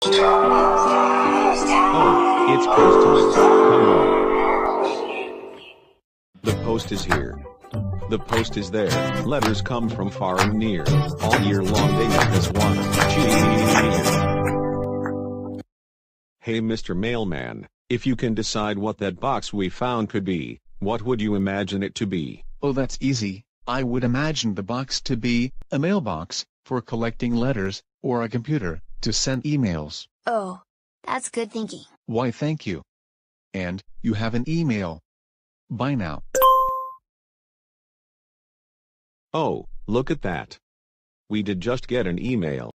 Oh, it's post time. Come on. The post is here. The post is there. Letters come from far and near. All year long they make us want to cheer. Hey Mr. Mailman, if you can decide what that box we found could be, what would you imagine it to be? Oh, that's easy. I would imagine the box to be a mailbox for collecting letters, or a computer to send emails. Oh, that's good thinking. Why, thank you. And you have an email. Bye now. Oh, look at that. We did just get an email.